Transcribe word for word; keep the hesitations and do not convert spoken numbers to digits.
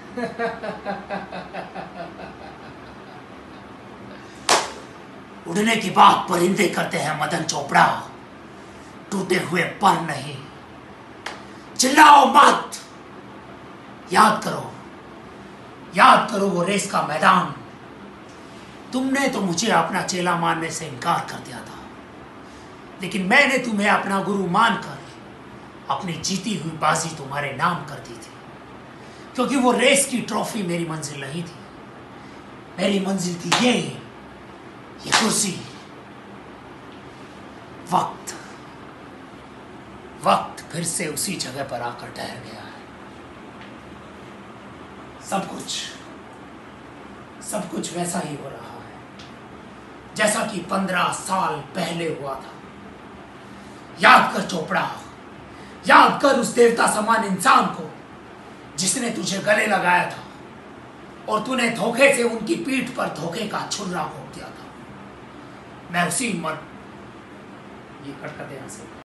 उड़ने की बात परिंदे करते हैं मदन चोपड़ा, टूटे हुए पर नहीं। चिल्लाओ मत, याद करो, याद करो वो रेस का मैदान। तुमने तो मुझे अपना चेला मानने से इनकार कर दिया था, लेकिन मैंने तुम्हें अपना गुरु मानकर अपनी जीती हुई बाजी तुम्हारे नाम कर दी थी, क्योंकि वो रेस की ट्रॉफी मेरी मंजिल नहीं थी। मेरी मंजिल थी ये ये कुर्सी। वक्त वक्त फिर से उसी जगह पर आकर ठहर गया है। सब कुछ सब कुछ वैसा ही हो रहा है जैसा कि पंद्रह साल पहले हुआ था। याद कर चोपड़ा, याद कर उस देवता समान इंसान को जिसने तुझे गले लगाया था और तूने धोखे से उनकी पीठ पर धोखे का छुरा घोंप दिया था। मैं उसी मन ये कट कर दे यहाँ से।